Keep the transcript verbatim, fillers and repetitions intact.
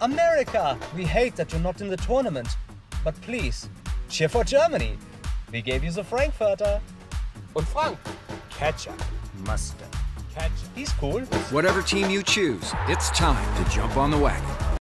America! We hate that you're not in the tournament. But please, cheer for Germany. We gave you the Frankfurter. Und Frank? Ketchup. Mustard. Ketchup. He's cool. Whatever team you choose, it's time to jump on the wagon.